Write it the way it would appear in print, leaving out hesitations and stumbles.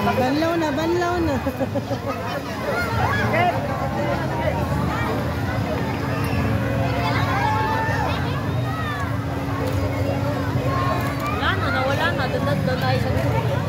Banlaw na, banlaw na. Wala na, nawala na. Doon tayo sa